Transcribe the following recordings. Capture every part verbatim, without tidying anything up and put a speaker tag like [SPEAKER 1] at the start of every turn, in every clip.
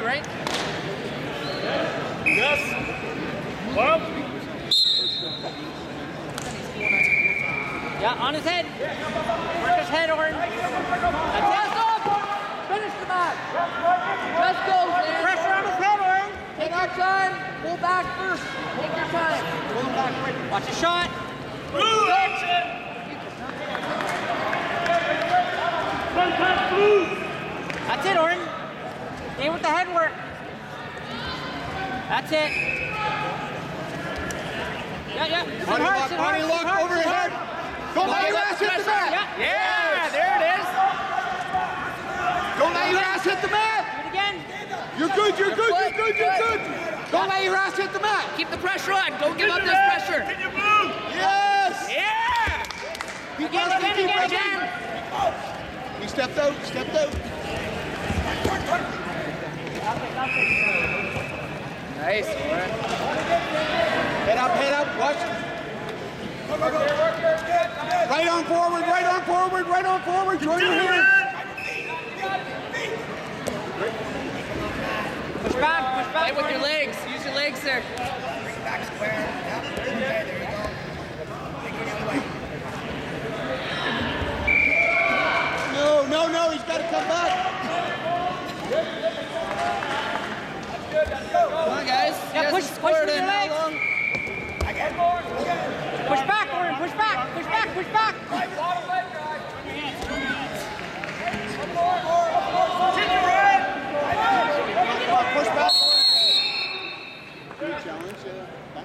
[SPEAKER 1] right?
[SPEAKER 2] Yes. Well.
[SPEAKER 1] Yeah, on his head. Work his head, Oren. That's it. Finish the match. Just go, man. Pressure on his head, Oren. Take your time. Pull back first. Take your time. Pull back quick. Watch the shot.
[SPEAKER 2] Blue action. Blue.
[SPEAKER 1] That's it, Oren. Stay with the head work. That's it. Yeah, yeah.
[SPEAKER 3] Money look, money look, over your head. Don't let your ass hit the mat.
[SPEAKER 1] Yeah, yeah, there it is.
[SPEAKER 3] Don't let your ass hit the mat.
[SPEAKER 1] Do it again.
[SPEAKER 3] You're good, you're good, you're good, you're good. Don't let your ass hit the mat.
[SPEAKER 1] Keep the pressure on. Don't give up this pressure.
[SPEAKER 2] Can you move?
[SPEAKER 3] Yes.
[SPEAKER 1] Yeah.
[SPEAKER 3] Keep
[SPEAKER 1] Again,
[SPEAKER 3] pressing,
[SPEAKER 1] again,
[SPEAKER 3] keep
[SPEAKER 1] again,
[SPEAKER 3] pressing.
[SPEAKER 1] again.
[SPEAKER 3] He stepped out, stepped out.
[SPEAKER 1] Nice, Oren.
[SPEAKER 3] Head up, head up, watch. Right on forward, right on forward, right on forward. Join your hand.
[SPEAKER 1] Push back, push back. Play with your legs. Use your legs there.
[SPEAKER 4] Bring back square. Yep. Okay, there you go. Take it the other way.
[SPEAKER 3] No, no, no, he's got to come back.
[SPEAKER 1] Come on, guys. Yeah, push, push with your legs.
[SPEAKER 4] Again.
[SPEAKER 1] Push back, Oren. Push back. Push back. Push back.
[SPEAKER 2] Continue, Ryan.
[SPEAKER 3] Push back. Good challenge. Uh, back.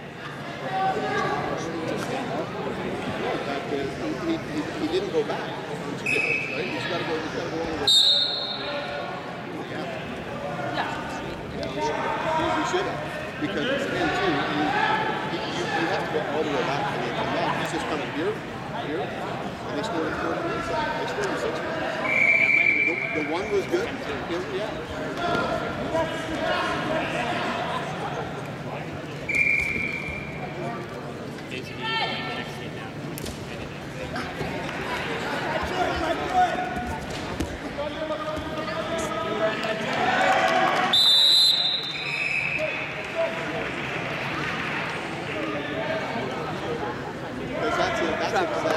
[SPEAKER 3] Back, uh, he, he, he didn't go back. Right? He's got to go. He's got to go all the way. Yeah.
[SPEAKER 1] Yeah.
[SPEAKER 3] He should have, because it's in two. And you, you, you have to go all the way back and then come back. He's just coming here, here, and they scored in four minutes. They scored in six minutes. The, the one was good. Yeah. Because that's it. That's exactly.